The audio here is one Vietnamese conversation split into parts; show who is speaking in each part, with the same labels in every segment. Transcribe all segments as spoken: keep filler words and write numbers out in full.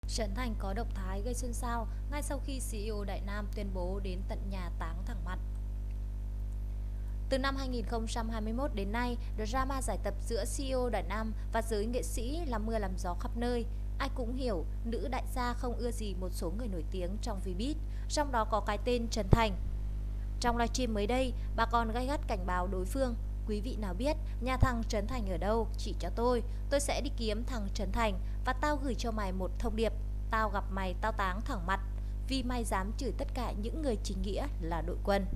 Speaker 1: Trấn Thành có động thái gây xôn xao ngay sau khi xê e ô Đại Nam tuyên bố đến tận nhà táng thẳng mặt. Từ năm hai nghìn không trăm hai mươi mốt đến nay, drama giải tập giữa xê e ô Đại Nam và giới nghệ sĩ làm mưa làm gió khắp nơi. Ai cũng hiểu, nữ đại gia không ưa gì một số người nổi tiếng trong Vbiz, trong đó có cái tên Trấn Thành. Trong livestream mới đây, bà còn gay gắt cảnh báo đối phương: "Quý vị nào biết nhà thằng Trấn Thành ở đâu, chỉ cho tôi, tôi sẽ đi kiếm thằng Trấn Thành và tao gửi cho mày một thông điệp, tao gặp mày tao táng thẳng mặt, vì mày dám chửi tất cả những người chính nghĩa là đội quân."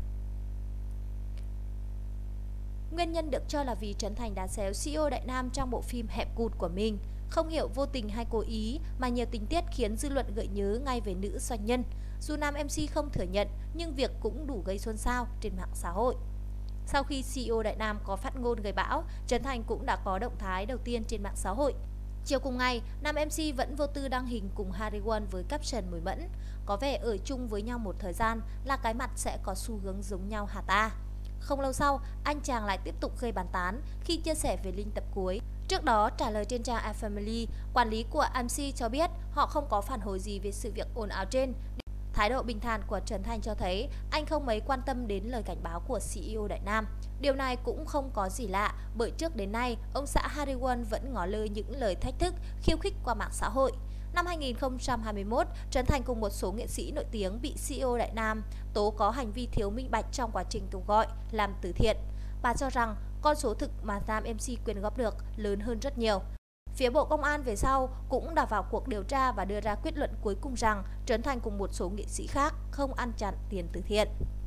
Speaker 1: Nguyên nhân được cho là vì Trấn Thành đã xéo xê e ô Đại Nam trong bộ phim Hẹp Cụt của mình. Không hiểu vô tình hay cố ý mà nhiều tình tiết khiến dư luận gợi nhớ ngay về nữ doanh nhân. Dù nam em xê không thừa nhận, nhưng việc cũng đủ gây xôn xao trên mạng xã hội. Sau khi xê e ô Đại Nam có phát ngôn gây bão, Trấn Thành cũng đã có động thái đầu tiên trên mạng xã hội. Chiều cùng ngày, nam em xê vẫn vô tư đăng hình cùng Hari Won với caption mùi mẫn: "Có vẻ ở chung với nhau một thời gian là cái mặt sẽ có xu hướng giống nhau hả ta?" Không lâu sau, anh chàng lại tiếp tục gây bàn tán khi chia sẻ về link tập cuối. Trước đó, trả lời trên trang iFamily, quản lý của em xê cho biết họ không có phản hồi gì về sự việc ồn ào trên. Thái độ bình thản của Trấn Thành cho thấy anh không mấy quan tâm đến lời cảnh báo của xê e ô Đại Nam. Điều này cũng không có gì lạ, bởi trước đến nay, ông xã Hari Won vẫn ngỏ lời những lời thách thức, khiêu khích qua mạng xã hội. Năm hai nghìn không trăm hai mươi mốt, Trấn Thành cùng một số nghệ sĩ nổi tiếng bị xê e ô Đại Nam tố có hành vi thiếu minh bạch trong quá trình kêu gọi làm từ thiện. Bà cho rằng con số thực mà nam em xê quyên góp được lớn hơn rất nhiều. Phía Bộ Công an về sau cũng đã vào cuộc điều tra và đưa ra kết luận cuối cùng rằng Trấn Thành cùng một số nghệ sĩ khác không ăn chặn tiền từ thiện.